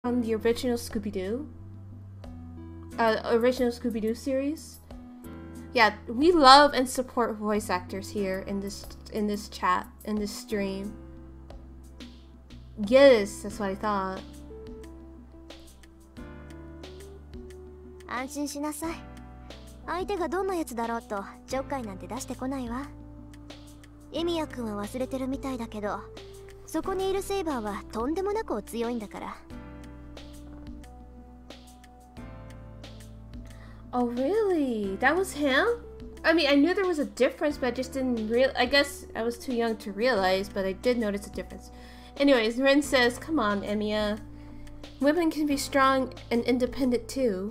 on the original Scooby-Doo series. Yeah, we love and support voice actors here in this chat, in this stream. Yes, that's what I thought. 安心しなさい。相手がどんなやつだろうとちょっかいなんて出してこないわ。エミヤ君は忘れてるみたいだけど、そこにいるセイバーはとんでもなくお強いんだから。 Oh really? That was him? I mean, I knew there was a difference, but I just didn't I guess I was too young to realize, but I did notice a difference. Anyways, Ren says, come on, Emiya. Women can be strong and independent too.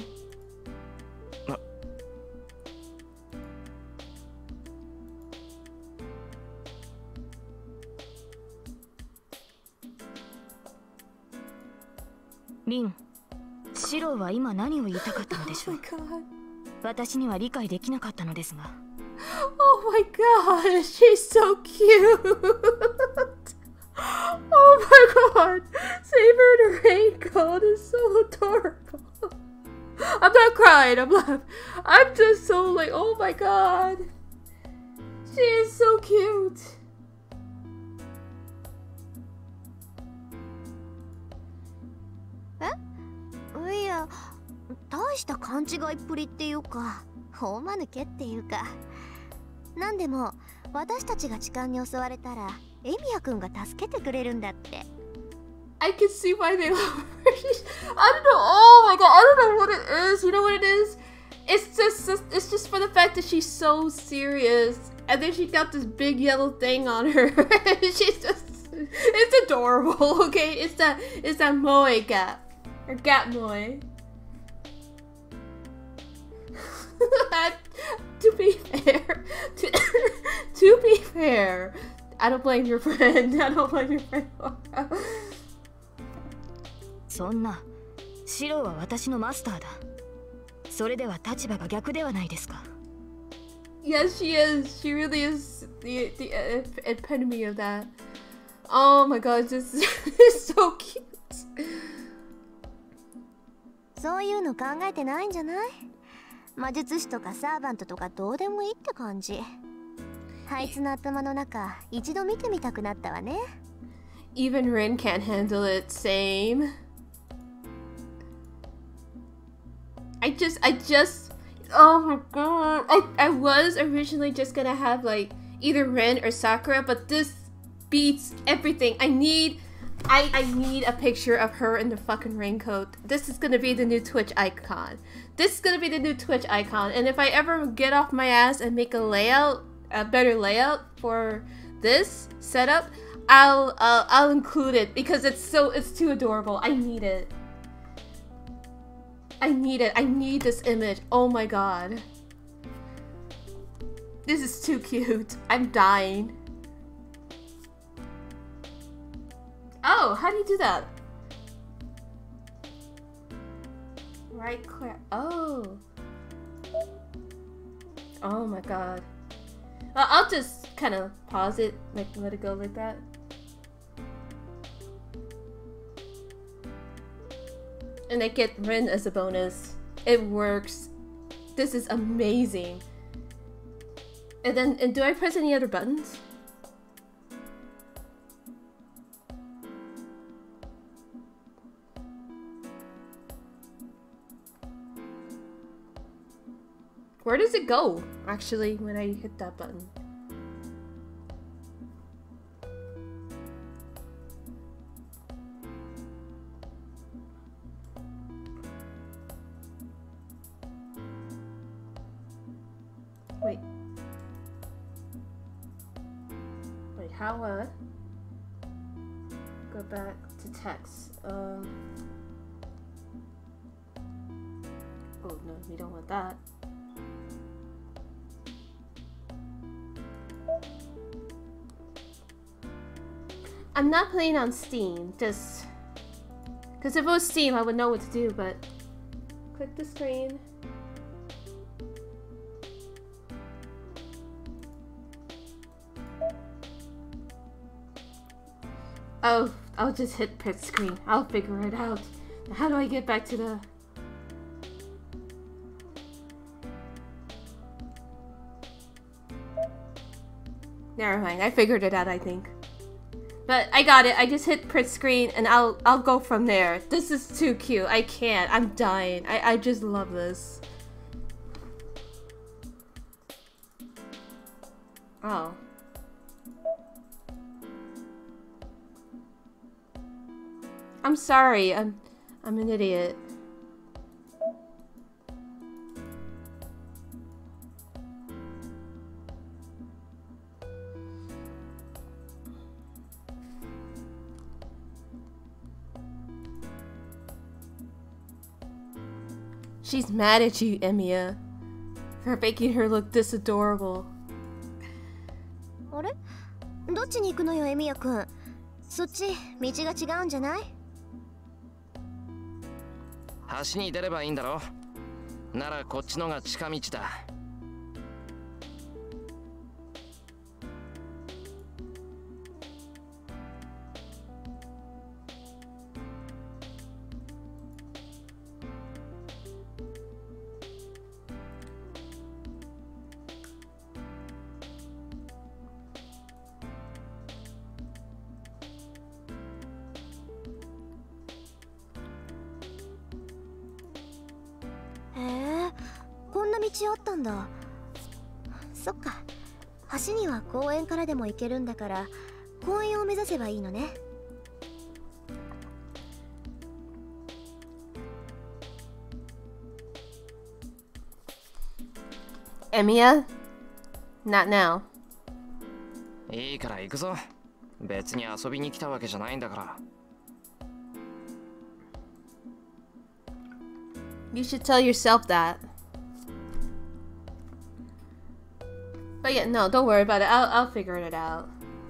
Rin, シロは今何を言いたかったのでしょう。私には理解できなかったのですが。 Oh my god, she's so cute. Oh my god, Saber the Raincoat is so adorable. I'm not crying, I'm laughing. I'm just so like, oh my god. She is so cute. Eh? いや、大した勘違いっぷりっていうか、大間抜けっていうか。なんでも、私たちが痴漢に襲われたら、エミヤ君が助けてくれるんだって。 I can see why they love her. I don't know. Oh my god, I don't know what it is. You know what it is? It's just for the fact that she's so serious, and then she got this big yellow thing on her. She's just, it's adorable. Okay, it's that moe gap or gap moe. To be fair, to be fair, I don't blame your friend. I don't blame your friend. そんな、シロは私のマスターだ。それでは立場が逆ではないですか。 Yes, she is. She really is the epitome of that. Oh my god, this is so cute. そういうの考えてないんじゃない？魔術師とかサーバントとかどうでもいいって感じ。あいつの頭の中、一度見てみたくなったわね。 Even Rin can't handle it. Same. I just, oh my god. I was originally just gonna have like either Rin or Sakura, but this beats everything. I need a picture of her in the fucking raincoat. This is gonna be the new Twitch icon. This is gonna be the new Twitch icon. And if I ever get off my ass and make a better layout for this setup, I'll include it because it's too adorable. I need it. I need this image. Oh my god. This is too cute. I'm dying. Oh, how do you do that? Right click. Oh. Oh my god. I'll just kind of pause it, like let it go like that. And I get Rin as a bonus. It works. This is amazing. And do I press any other buttons? Where does it go, actually, when I hit that button? Wait. Wait, how, go back to text. Oh, no, we don't want that. I'm not playing on Steam, just because if it was Steam I would know what to do, but click the screen. Oh, I'll just hit print screen. I'll figure it out. How do I get back to the... Never mind, I figured it out, I think. But I got it. I just hit print screen and I'll go from there. This is too cute. I can't. I'm dying. I just love this. Oh. I'm sorry. I'm an idiot. She's mad at you, Emiya, for making her look this adorable. あれ？どっちに行くのよ、エミヤくん。そっち道が違うんじゃない？ 橋に出ればいいんだろ。ならこっちのが近道だ。 こんな道あったんだ。そっか。橋には公園からでも行けるんだから、公園を目指せばいいのね。 Emiya? Not now. いいから行くぞ。別に遊びに来たわけじゃないんだから。 You should tell yourself that. But yeah, no, don't worry about it. I'll figure it out.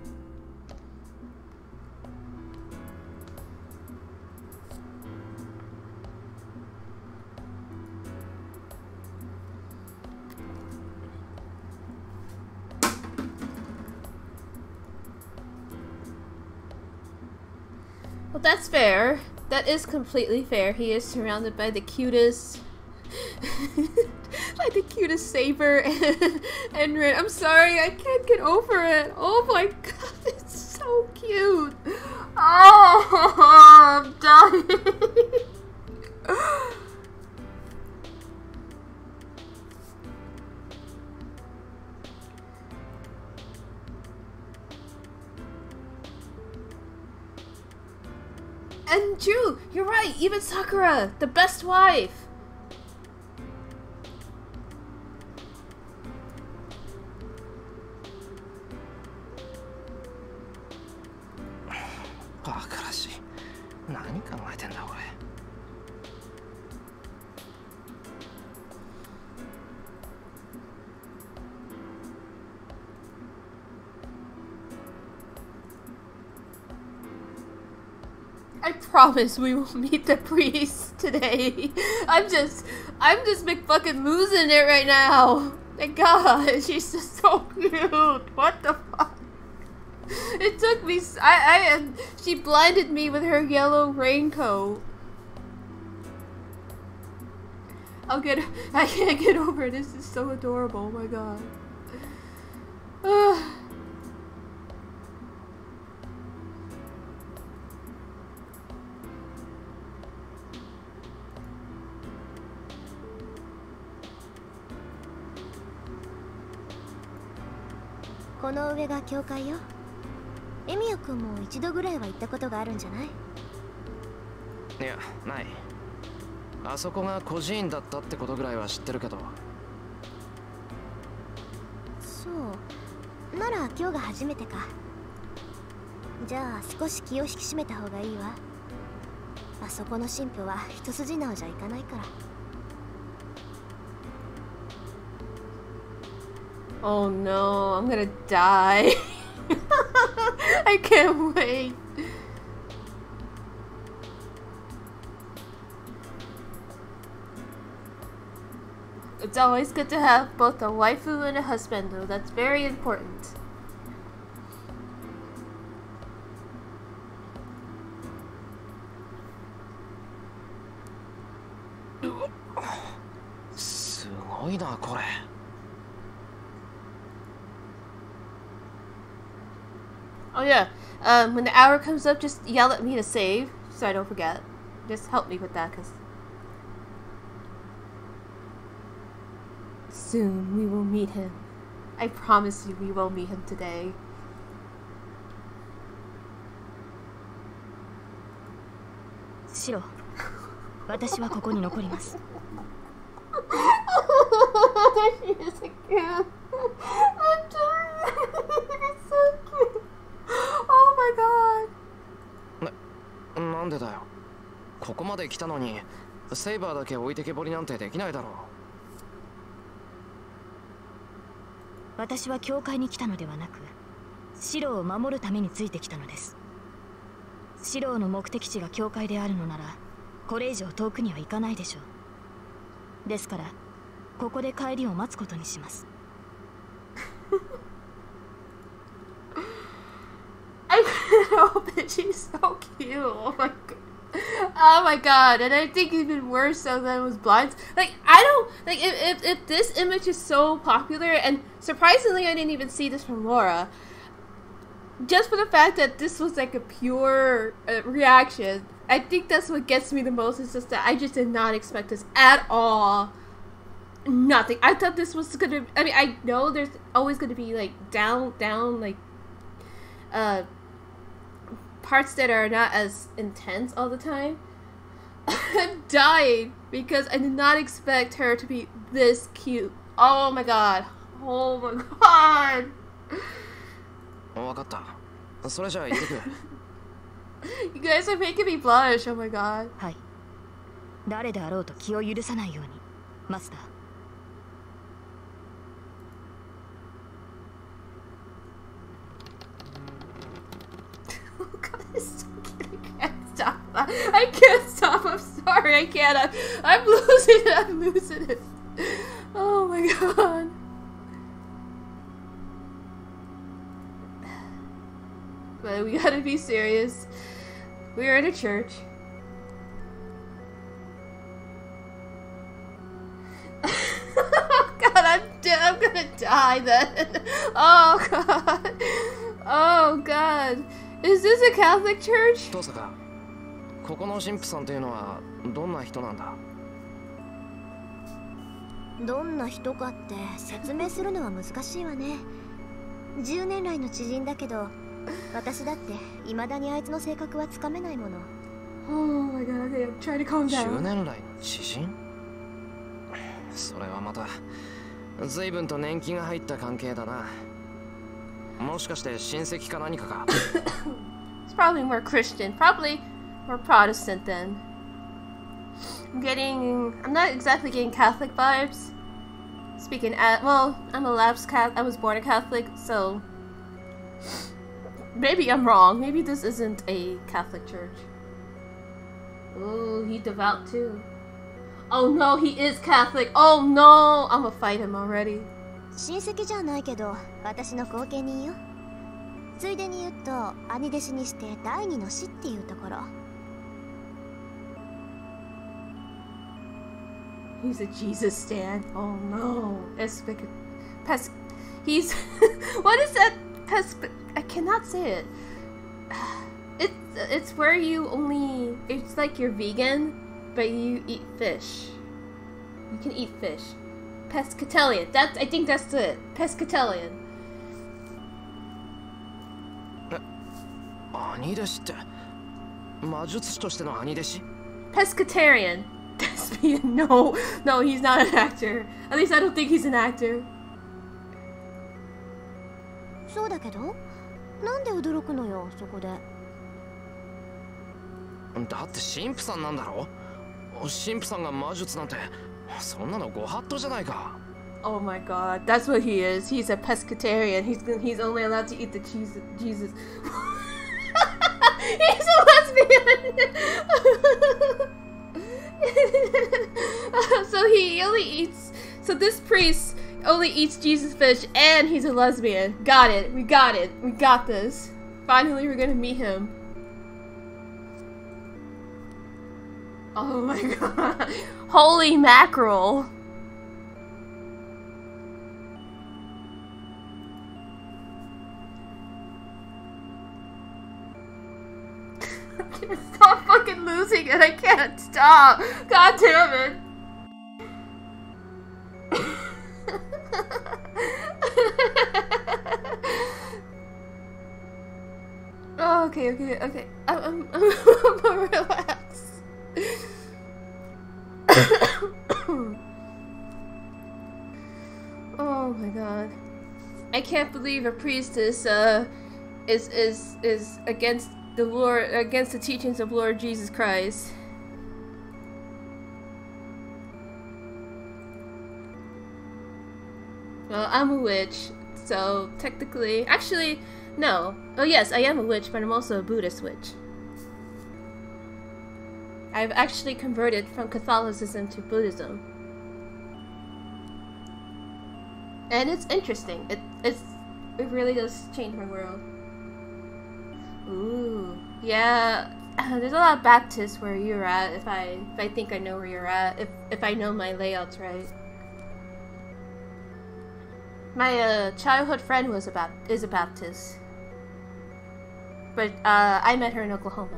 Well, that's fair. That is completely fair. He is surrounded by the cutest... by the cutest Saber and Rin. I'm sorry, I can't get over it. Oh my god, it's so cute. Oh, I'm dying. And true, you're right, even Sakura, the best wife. I promise we will meet the priest today. I'm just McFucking losing it right now. Thank God, she's just so cute. What the fuck? It took me. She blinded me with her yellow raincoat. I can't get over it. This is so adorable. Oh my god. この上が教会よ。エミヤ君も一度ぐらいは行ったことがあるんじゃない？ いや、ない。あそこが孤児院だったってことぐらいは知ってるけど。 そう。なら今日が初めてか。じゃあ少し気を引き締めた方がいいわ。あそこの神父は一筋縄じゃいかないから。 Oh no, I'm gonna die. I can't wait. It's always good to have both a waifu and a husband, though. That's very important. ごいなこれ。 Oh yeah, when the hour comes up, just yell at me to save, so I don't forget. Just help me with that, cause soon we will meet him. I promise you, we will meet him today. シロ、私はここに残ります。 There she is again. I'm dying. It's so cute. Oh my god. なんでだよ。ここまで来たのにセイバーだけ置いてけぼりなんてできないだろう。 私は教会に来たのではなく、シロを守るためについてきたのです。シロの目的地が教会であるのなら、これ以上遠くには行かないでしょう。ですから、ここで帰りを待つことにします。 I can't help it. She's so cute. Oh my god. Oh my god. And I think even worse so than it was blind. Like, I don't like if this image is so popular, and surprisingly I didn't even see this from Laura. Just for the fact that this was like a pure reaction, I think that's what gets me the most. Is just that I just did not expect this at all. Nothing. I thought this was gonna. I mean, I know there's always gonna be like down, like parts that are not as intense all the time. I'm dying because I did not expect her to be this cute. Oh my god. Oh my god. わかった。それじゃあ行ってくる。 You guys are making me blush. Oh my god. はい。誰であろうと気を許さないように、マスター。 I can't stop. I'm sorry. I can't. I'm losing it. I'm losing it. Oh my god. But we gotta be serious. We're in a church. God, I'm gonna die then. Oh god. Oh god. Is this a Catholic church? どうすか。ここの神父さんというのはどんな人なんだ。 どんな人かって説明するのは難しいわね。10年来の知人だけど、私だって未だにあいつの性格はつかめないもの。 Oh my god, I'm trying to calm down. 10年来の知人？それはまた随分と年季が入った関係だな。もしかして親戚か何かか。 It's probably more Christian, probably more Protestant then. I'm not exactly getting Catholic vibes. Speaking at, well, I'm a lapsed Catholic. I was born a Catholic, so maybe I'm wrong. Maybe this isn't a Catholic church. Oh, he's devout too. Oh no, he is Catholic. Oh no, I'm gonna fight him already. 親戚じゃないけど、私の後見人よ。ついでに言うと、兄弟子にして第二の師っていうところ。 He's a Jesus stan. Oh no. He's what is that? I cannot say it. It's where you only, it's like you're vegan, but you eat fish. You can eat fish. Pescatarian. I think that's it. Pescatarian. 兄弟子って魔術師としての兄弟子？ Pescatarian. No, he's not an actor. At least I don't think he's an actor. そうだけど、なんで驚くのよ、そこで。 だって神父さんなんだろ？神父さんが魔術なんて、そんなのご法度じゃないか。 Oh my god, that's what he is. He's a pescatarian. He's only allowed to eat the Jesus. He's a lesbian. So he only eats. So this priest only eats Jesus fish, and he's a lesbian. Got it. We got it. We got this. Finally, we're gonna meet him. Oh my god. Holy mackerel. can't stop. God damn it. Oh, okay. I'm relax. Oh my god. I can't believe a priest is against the Lord, against the teachings of Lord Jesus Christ. Well, I'm a witch, so technically, actually, no. Oh yes, I am a witch, but I'm also a Buddhist witch. I've actually converted from Catholicism to Buddhism. And it's interesting. It really does change my world. Ooh, yeah. There's a lot of Baptists where you're at. If I think I know where you're at, if I know my layouts right. My childhood friend is a Baptist, but I met her in Oklahoma.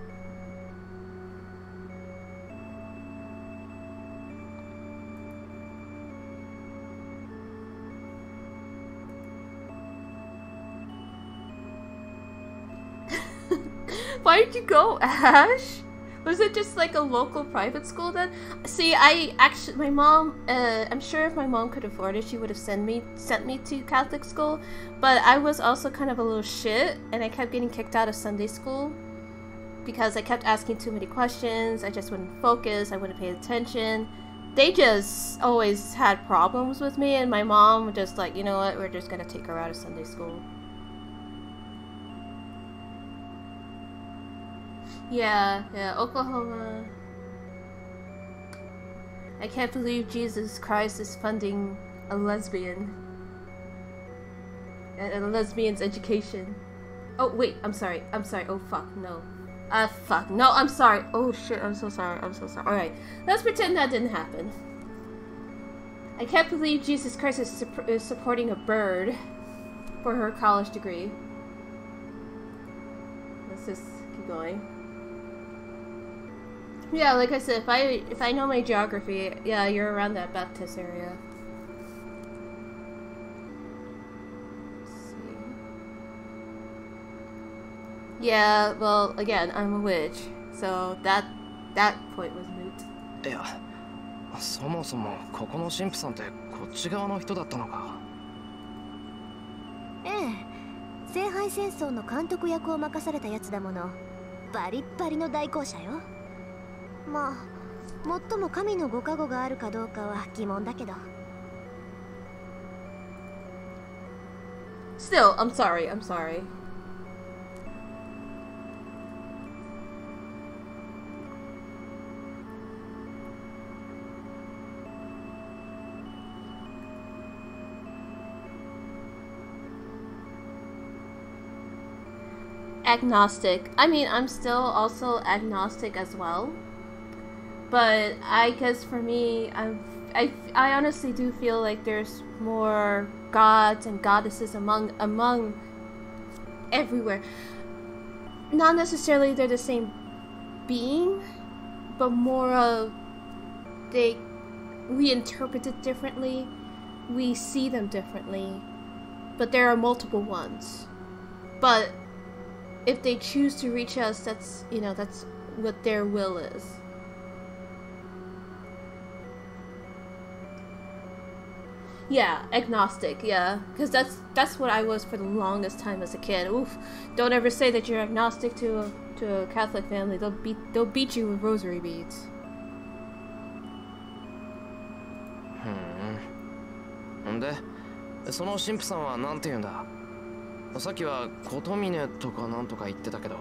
Why did you go, Ash? Was it just like a local private school then? See, my mom, I'm sure if my mom could afford it, she would have sent me to Catholic school, but I was also kind of a little shit, and I kept getting kicked out of Sunday school because I kept asking too many questions, I just wouldn't focus, I wouldn't pay attention. They just always had problems with me, and my mom was just like, you know what, we're just gonna take her out of Sunday school. Yeah, Oklahoma. I can't believe Jesus Christ is funding a lesbian. And a lesbian's education. Oh, wait, I'm sorry. Oh, fuck, no. Fuck. No, I'm sorry. Oh, shit, I'm so sorry. Alright, let's pretend that didn't happen. I can't believe Jesus Christ is supporting a bird for her college degree. Let's just keep going. Yeah, like I said, if I know my geography, yeah, you're around that Baptist area. Let's see. Yeah, well, again, I'm a witch, so that point was moot. いや、そもそもここの神父さんってこっち側の人だったのか。 ええ、聖杯戦争の監督役を任されたやつだもの。バリッバリの大公社よ。まあ、最も神のご加護があるかどうかは疑問だけど。 Still, I'm sorry. Agnostic. I mean, I'm still also agnostic as well. But I guess for me, I honestly do feel like there's more gods and goddesses among everywhere. Not necessarily they're the same being, but more of we interpret it differently, we see them differently, but there are multiple ones. But if they choose to reach us, that's what their will is. Yeah, agnostic, yeah. Because that's what I was for the longest time as a kid. Oof. Don't ever say that you're agnostic to a Catholic family. They'll beat you with rosary beads. And その神父さんはなんて言うんだ。さっきは琴峰とかなんとか言ってたけど。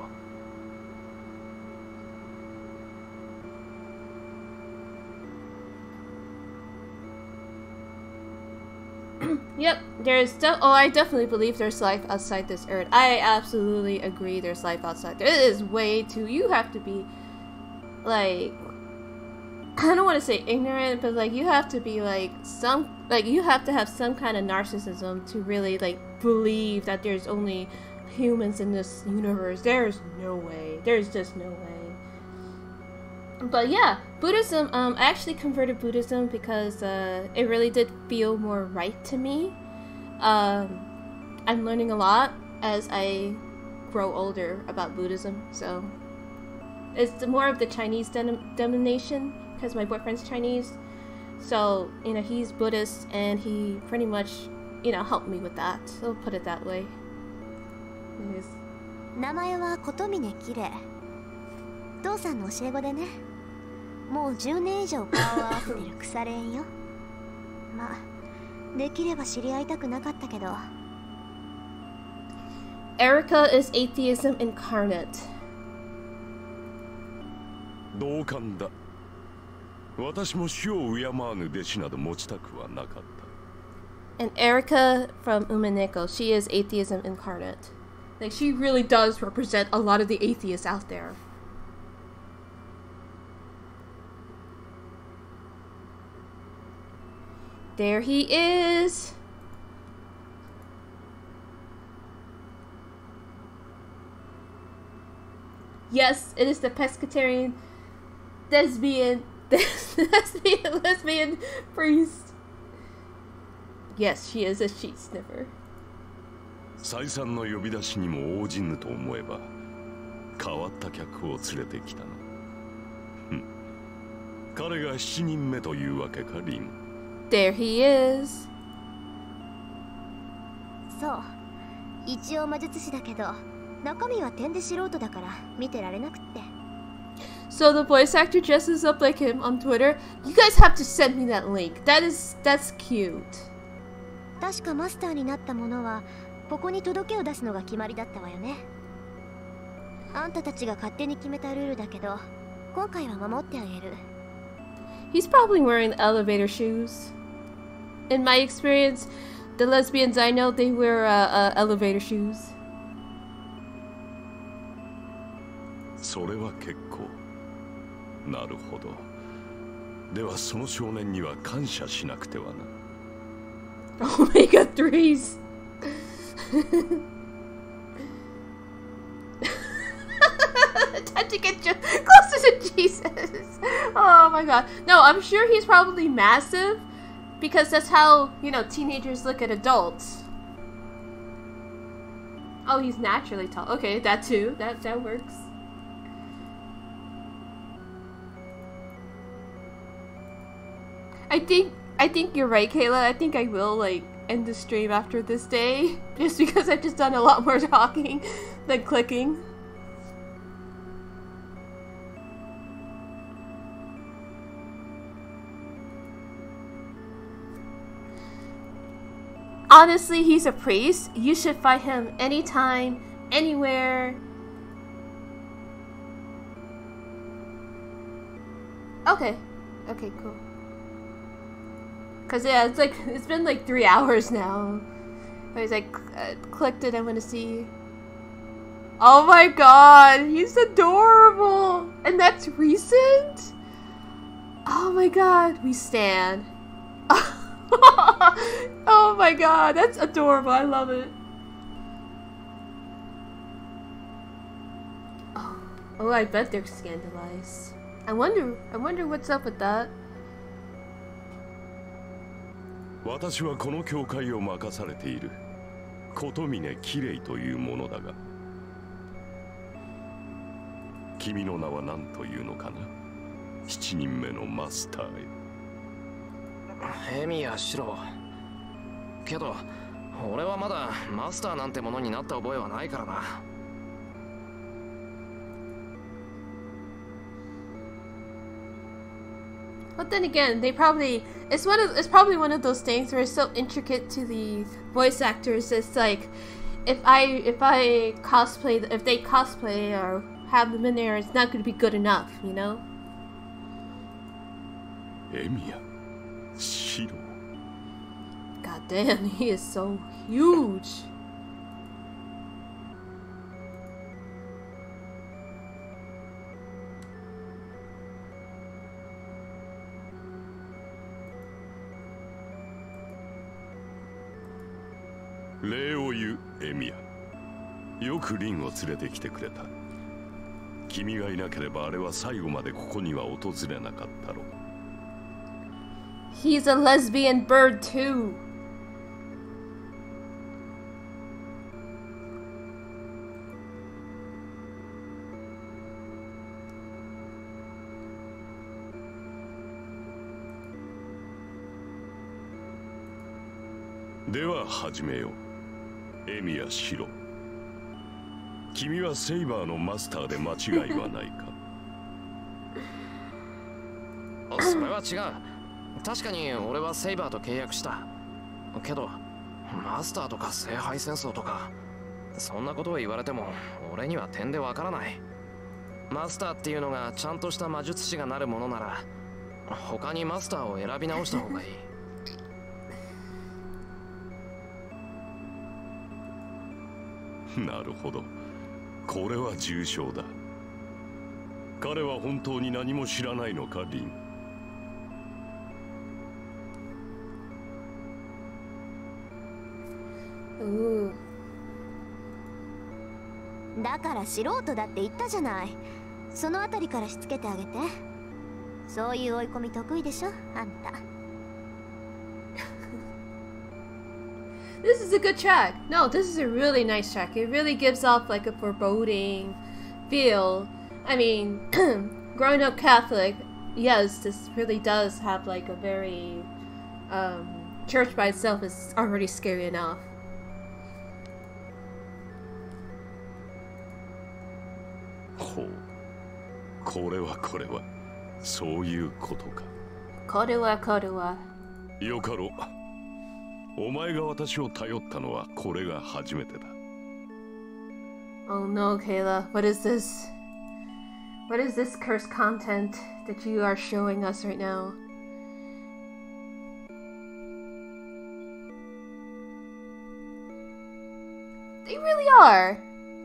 Yep, I definitely believe there's life outside this earth. I absolutely agree there's life outside. There is way too. You have to be, like, I don't want to say ignorant, but like you have to be you have to have some kind of narcissism to really like believe that there's only humans in this universe. There's no way. There's just no way. But yeah, Buddhism, I actually converted Buddhism because it really did feel more right to me. I'm learning a lot as I grow older about Buddhism, so it's more of the Chinese denomination because my boyfriend's Chinese. So, you know, he's Buddhist and he pretty much, you know, helped me with that. So I'll put it that way. 名前は琴峰綺麗。父さんの教え子でね。もう10年以上顔を合わせてる腐れ縁よ。まあ、できれば知り合いたくなかったけど。 Erica is atheism incarnate. 同感だ。私も死を敬わぬ弟子など持ちたくはなかった。 And Erica from Umineko, she is atheism incarnate. Like, she really does represent a lot of the atheists out there. There he is! Yes, it is the pescatarian lesbian priest. Yes, she is a sheet sniffer. 再三の呼び出しにも応じぬと思えば変わった客を連れてきたの。彼が7人目というわけか、リン。 There he is. そう。一応魔術師だけど、中身は点で素人だから見てられなくって。 So the voice actor dresses up like him on Twitter. You guys have to send me that link. That's cute. 確かマスターになったものはここに届けを出すのが決まりだったわよね。あんたたちが勝手に決めたルールだけど、今回は守ってあげる。 He's probably wearing the elevator shoes. In my experience, the lesbians I know, they wear elevator shoes. それは結構。なるほど。ではその少年には感謝しなくてはな。 Omega 3s. Time to get closer to Jesus. Oh my god. No, I'm sure he's probably massive because that's how, you know, teenagers look at adults. Oh, he's naturally tall. Okay, that too. That works. I think you're right, Kayla. I think I will like end the stream after this day just because I've just done a lot more talking than clicking. Honestly, he's a priest. You should fight him anytime, anywhere. Okay. Okay, cool. Cause yeah, it's been like 3 hours now. I was like, clicked it. I'm gonna see. Oh my god, he's adorable, and that's recent. Oh my god, we stan. Oh my god, that's adorable. I love it. Oh, I bet they're scandalized. I wonder what's up with that. 私はこの教会を任されている琴峰綺麗というものだが、君の名は何というのかな。7人目のマスターへ。 エミヤシロ。けど俺はまだマスターなんてものになった覚えはないからな。 But then again, it's probably one of those things where it's so intricate to the voice actors. It's like if they cosplay or have them in there, it's not going to be good enough, you know? エミヤ、シロ。 God damn, he is so huge. 「礼を言うエミヤ。よくリンを連れてきてくれた。 君がいなければあれは最後までここには訪れなかったろう。 He's a lesbian bird too. では始めよう。エミヤ・シロ、君はセイバーのマスターで間違いはないか？ それは違う。確かに俺はセイバーと契約した。けどマスターとか聖杯戦争とかそんなことを言われても俺には点でわからない。マスターっていうのがちゃんとした魔術師がなるものなら他にマスターを選び直した方がいい。 なるほど、これは重症だ。彼は本当に何も知らないのか、リン。 だから素人だって言ったじゃない。そのあたりからしつけてあげて。そういう追い込み得意でしょ、あんた。 This is a good track. No, this is a really nice track. It really gives off like a foreboding feel. I mean, growing up Catholic, yes, this really does have like a very church by itself is already scary enough. ほう、これはそういうことか。 これはよかろう。お前が私を頼ったのはこれが初めてだ。 Oh no, Kayla. What is this? What is this cursed content that you are showing us right now? They really are.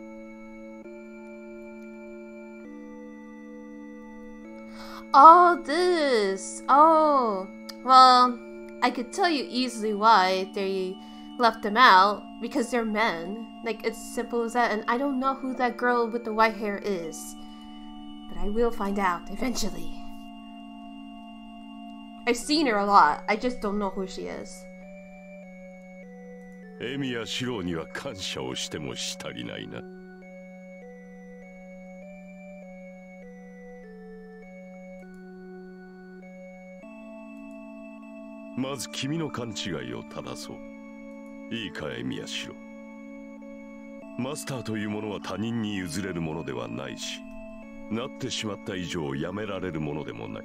Oh, this. Oh, well, I could tell you easily why they left them out. Because they're men. Like, it's simple as that. And I don't know who that girl with the white hair is. But I will find out eventually. I've seen her a lot. I just don't know who she is. エミやシロには感謝をしてもし足りないな。まず君の勘違いを正そう。いいか、エミヤシロ。マスターというものは他人に譲れるものではないし、なってしまった以上やめられるものでもない。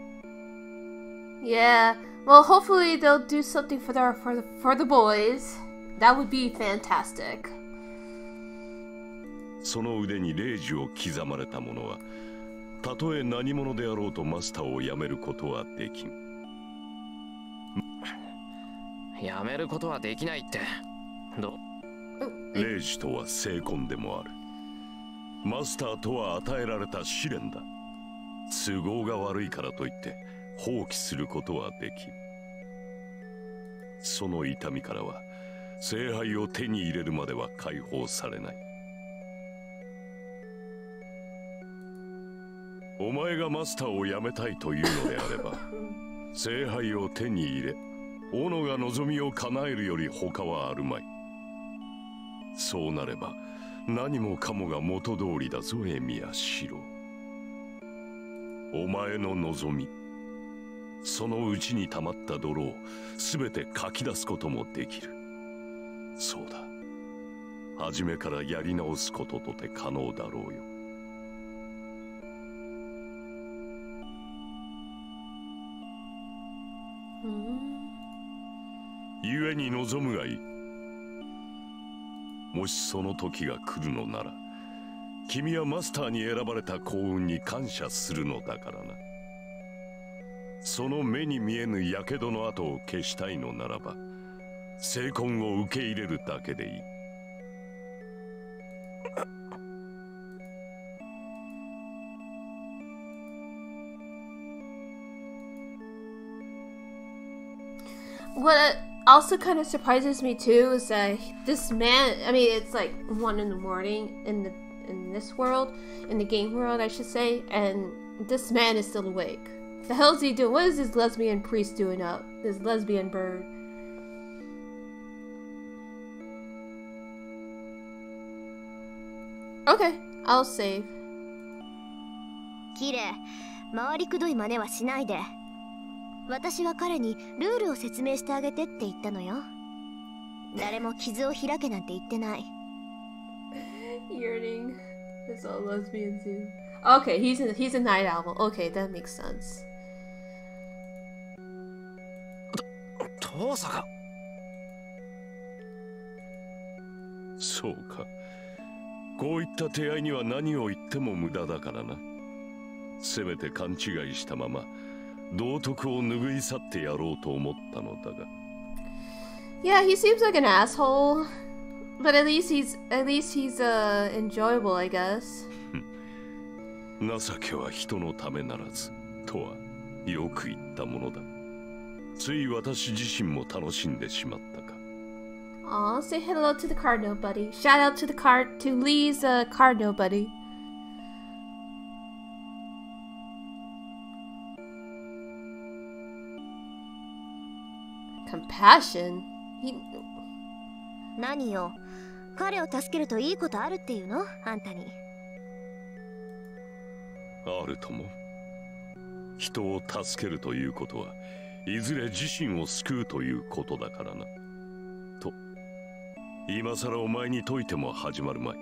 Yeah, well, hopefully they'll do something for the boys. That would be fantastic. その腕に霊樹を刻まれた者は、たとえ何者であろうとマスターをやめることはできん。 やめることはできないって。 霊樹とは聖魂でもある。マスターとは与えられた試練だ。都合が悪いからといって放棄することはできん。その痛みからは聖杯を手に入れるまでは解放されない。お前がマスターを辞めたいというのであれば聖杯を手に入れ、斧が望みを叶えるより他はあるまい。そうなれば何もかもが元通りだぞ、エミヤシロ。お前の望み、そのうちに溜まった泥を全てかき出すこともできる。そうだ、初めからやり直すこととて可能だろうよ。故に望むがいい。もしその時が来るのなら、君はマスターに選ばれた幸運に感謝するのだからな。その目に見えぬ火傷の跡を消したいのならば、聖魂を受け入れるだけでいい。 What also kind of surprises me too is that this man, I mean, it's like 1 in the morning in this world, in the game world, I should say, and this man is still awake. The hell is he doing? What is this lesbian priest doing up? This lesbian bird. Okay, I'll save. キレ、回りくどい真似はしないで。私は彼にルールを説明してあげてって言ったのよ。誰も傷を開けなんて言ってない。 Yearning. That's all lesbians do. Okay, he's a night owl. Okay, that makes sense. 父さん。 そうか。こういった手合いには何を言っても無駄だからな。せめて勘違いしたまま道徳を拭い去ってやろうと思ったのだが。 Yeah, he seems like an asshole, but at least he's enjoyable, I guess. 情けは人のためならずとはよく言ったものだ。つい私自身も楽しんでしまったか。 Aw, say hello to the cardinal buddy. Shout out to Lee's cardinal buddy. Compassion? 何よ、彼を助けるといいことあるっていうの？あんたに。 あるとも。人を助けるということはいずれ自身を救うということだからな。と今さらお前に説いても始まるまい。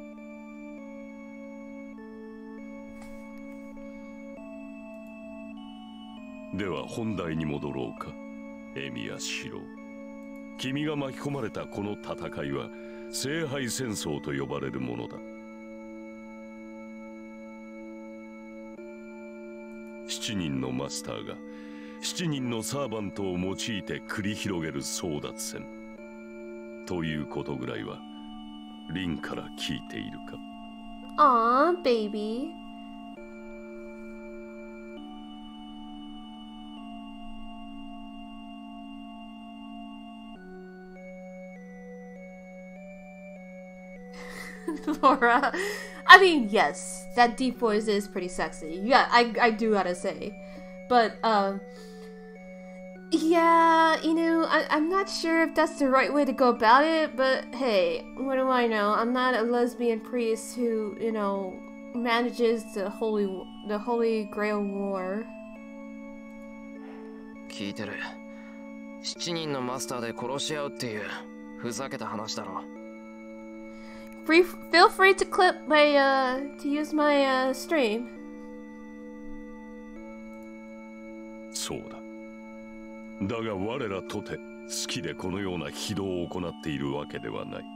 では本題に戻ろうか。エミヤシロウ、君が巻き込まれたこの戦いは聖杯戦争と呼ばれるものだ。7人のマスターが7人のサーバントを用いて繰り広げる争奪戦ということぐらいはリンから聞いているか。 Aw, baby. Laura, I mean, yes, that deep voice is pretty sexy. Yeah, I do gotta say. But, yeah, you know, I'm not sure if that's the right way to go about it, but hey, what do I know? I'm not a lesbian priest who, you know, manages the Holy Grail War. 聞いてる。7人のマスターで殺し合うっていうふざけた話だろ。 Feel free to clip my, to use my, stream. そうだ。だが我らとて好きでこのような非道を行っているわけではない。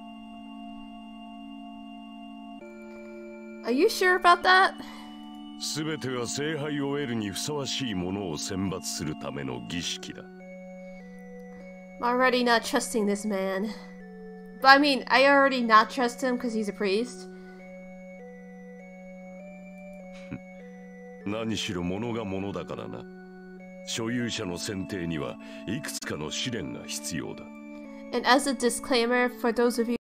Are you sure about that? すべては聖杯を得るにふさわしいものを選抜するための儀式だ。 I'm already not trusting this man. But I mean, I already not trust him because he's a priest. 何しろ物が物だからな。所有者の選定にはいくつかの試練が必要だ。 And as a disclaimer, for those of you